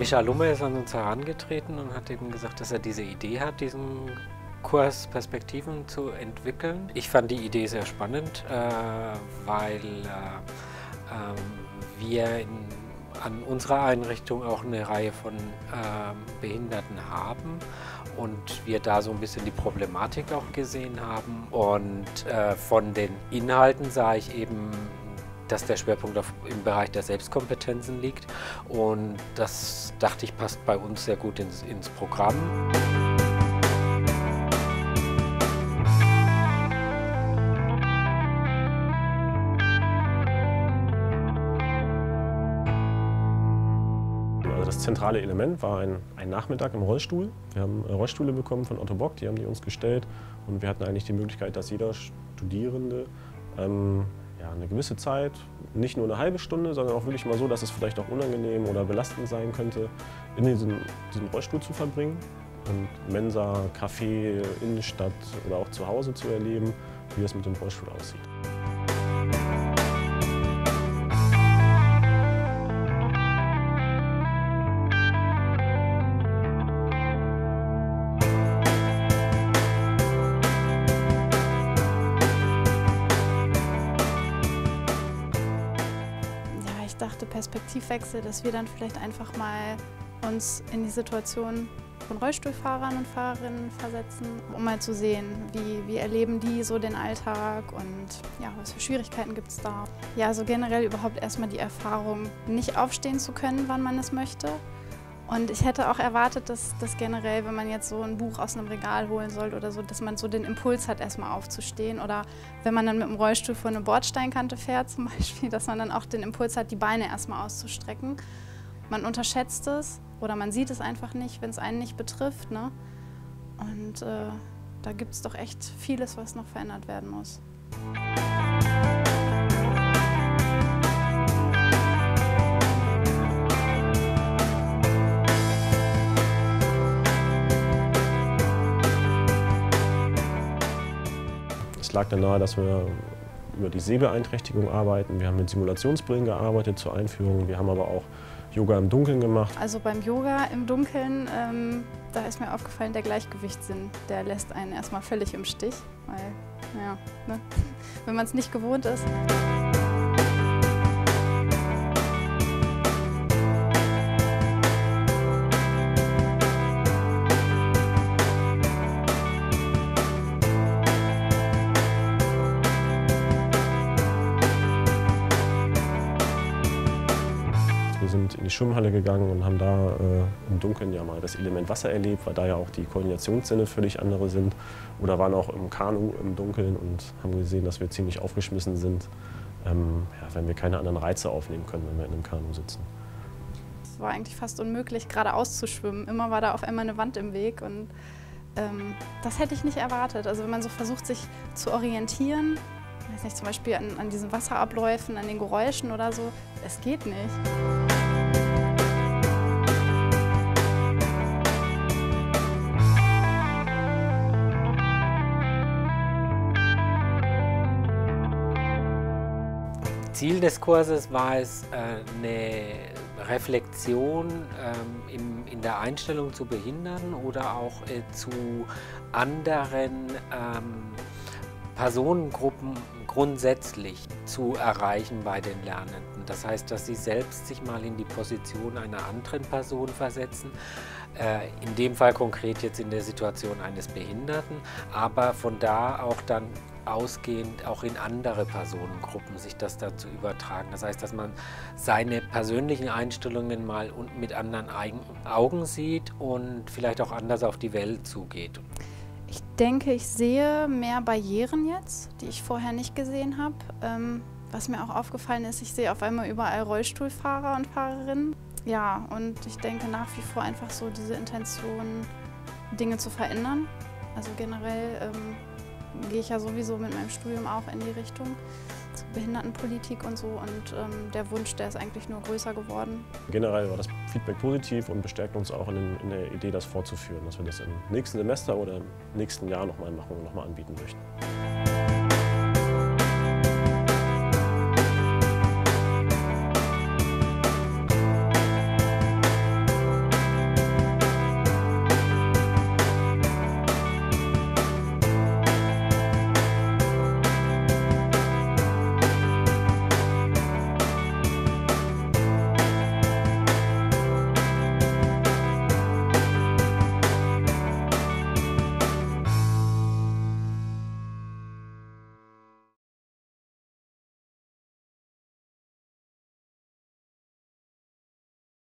Michael Lummer ist an uns herangetreten und hat eben gesagt, dass er diese Idee hat, diesen Kurs Perspektiven zu entwickeln. Ich fand die Idee sehr spannend, weil wir an unserer Einrichtung auch eine Reihe von Behinderten haben und wir da so ein bisschen die Problematik auch gesehen haben. Und von den Inhalten sah ich eben, dass der Schwerpunkt im Bereich der Selbstkompetenzen liegt, und das, dachte ich, passt bei uns sehr gut ins Programm. Das zentrale Element war ein Nachmittag im Rollstuhl. Wir haben Rollstühle bekommen von Otto Bock, die haben die uns gestellt, und wir hatten eigentlich die Möglichkeit, dass jeder Studierende eine gewisse Zeit, nicht nur eine halbe Stunde, sondern auch wirklich mal so, dass es vielleicht auch unangenehm oder belastend sein könnte, in diesem Rollstuhl zu verbringen und Mensa, Café, Innenstadt oder auch zu Hause zu erleben, wie es mit dem Rollstuhl aussieht. Ich dachte, Perspektivwechsel, dass wir dann vielleicht einfach mal uns in die Situation von Rollstuhlfahrern und Fahrerinnen versetzen, um mal zu sehen, wie erleben die so den Alltag und ja, was für Schwierigkeiten gibt es da. Ja, also generell überhaupt erstmal die Erfahrung, nicht aufstehen zu können, wann man es möchte. Und ich hätte auch erwartet, dass generell, wenn man jetzt so ein Buch aus einem Regal holen soll oder so, dass man so den Impuls hat, erstmal aufzustehen. Oder wenn man dann mit dem Rollstuhl vor eine Bordsteinkante fährt zum Beispiel, dass man dann auch den Impuls hat, die Beine erstmal auszustrecken. Man unterschätzt es oder man sieht es einfach nicht, wenn es einen nicht betrifft, ne? Und da gibt es doch echt vieles, was noch verändert werden muss. Es lag dann nahe, dass wir über die Sehbeeinträchtigung arbeiten. Wir haben mit Simulationsbrillen gearbeitet zur Einführung. Wir haben aber auch Yoga im Dunkeln gemacht. Also beim Yoga im Dunkeln, da ist mir aufgefallen, der Gleichgewichtssinn, der lässt einen erstmal völlig im Stich. Weil, naja, ne? Wenn man es nicht gewohnt ist. Wir sind in die Schwimmhalle gegangen und haben da im Dunkeln ja mal das Element Wasser erlebt, weil da ja auch die Koordinationssinne völlig andere sind. Oder waren auch im Kanu im Dunkeln und haben gesehen, dass wir ziemlich aufgeschmissen sind, wenn wir keine anderen Reize aufnehmen können, wenn wir in einem Kanu sitzen. Es war eigentlich fast unmöglich, geradeaus zu schwimmen. Immer war da auf einmal eine Wand im Weg und das hätte ich nicht erwartet. Also wenn man so versucht, sich zu orientieren, weiß nicht, zum Beispiel an diesen Wasserabläufen, an den Geräuschen oder so, es geht nicht. Ziel des Kurses war es, eine Reflexion in der Einstellung zu Behinderten oder auch zu anderen Personengruppen grundsätzlich zu erreichen bei den Lernenden. Das heißt, dass sie selbst sich mal in die Position einer anderen Person versetzen, in dem Fall konkret jetzt in der Situation eines Behinderten, aber von da auch dann ausgehend auch in andere Personengruppen sich das dazu übertragen. Das heißt, dass man seine persönlichen Einstellungen mal mit anderen Augen sieht und vielleicht auch anders auf die Welt zugeht. Ich denke, ich sehe mehr Barrieren jetzt, die ich vorher nicht gesehen habe. Was mir auch aufgefallen ist, ich sehe auf einmal überall Rollstuhlfahrer und Fahrerinnen. Ja, und ich denke nach wie vor einfach so diese Intention, Dinge zu verändern. Also generell gehe ich ja sowieso mit meinem Studium auch in die Richtung zur Behindertenpolitik und so, und der Wunsch, der ist eigentlich nur größer geworden. Generell war das Feedback positiv und bestärkt uns auch in der Idee, das fortzuführen, dass wir das im nächsten Semester oder im nächsten Jahr nochmal machen und nochmal anbieten möchten.